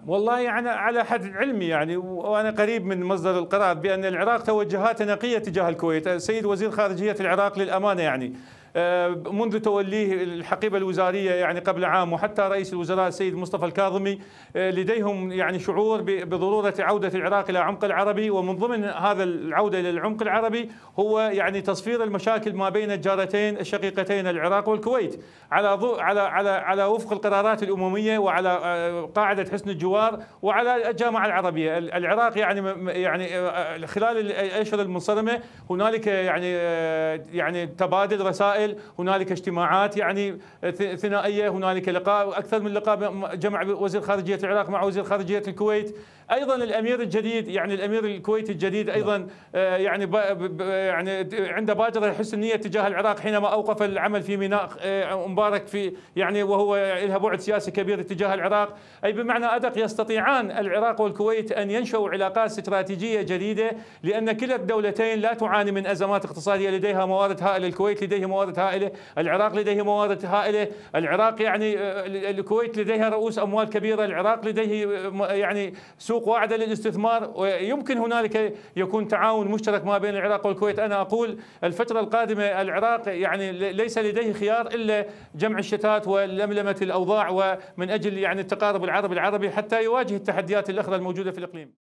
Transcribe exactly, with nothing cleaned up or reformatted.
والله يعني على حد علمي يعني وانا قريب من مصدر القرار بان العراق توجهات نقيه تجاه الكويت. السيد وزير خارجيه العراق للامانه يعني منذ توليه الحقيبة الوزارية يعني قبل عام، وحتى رئيس الوزراء السيد مصطفى الكاظمي لديهم يعني شعور بضرورة عودة العراق إلى عمق العربي، ومن ضمن هذا العودة إلى العمق العربي هو يعني تصفير المشاكل ما بين الجارتين الشقيقتين العراق والكويت على ضوء على على على وفق القرارات الأممية وعلى قاعدة حسن الجوار وعلى الجامعة العربية. العراق يعني يعني خلال الأشهر المنصرمة هنالك يعني يعني تبادل رسائل، هنالك اجتماعات يعني ثنائيه، هنالك لقاء اكثر من لقاء جمع وزير خارجيه العراق مع وزير خارجيه الكويت. ايضا الامير الجديد يعني الامير الكويتي الجديد ايضا يعني يعني عنده بادره حسن النيه تجاه العراق حينما اوقف العمل في ميناء مبارك في يعني وهو لها بعد سياسي كبير تجاه العراق. اي بمعنى ادق يستطيعان العراق والكويت ان ينشئوا علاقات استراتيجيه جديده، لان كلا الدولتين لا تعاني من ازمات اقتصاديه، لديها موارد هائله، الكويت لديه موارد هائله، العراق لديه موارد هائله، العراق يعني الكويت لديها رؤوس اموال كبيره، العراق لديه يعني سوق واعده للاستثمار، ويمكن هنالك يكون تعاون مشترك ما بين العراق والكويت. انا اقول الفتره القادمه العراق يعني ليس لديه خيار الا جمع الشتات ولملمه الاوضاع، ومن اجل يعني التقارب العربي العربي حتى يواجه التحديات الاخرى الموجوده في الاقليم.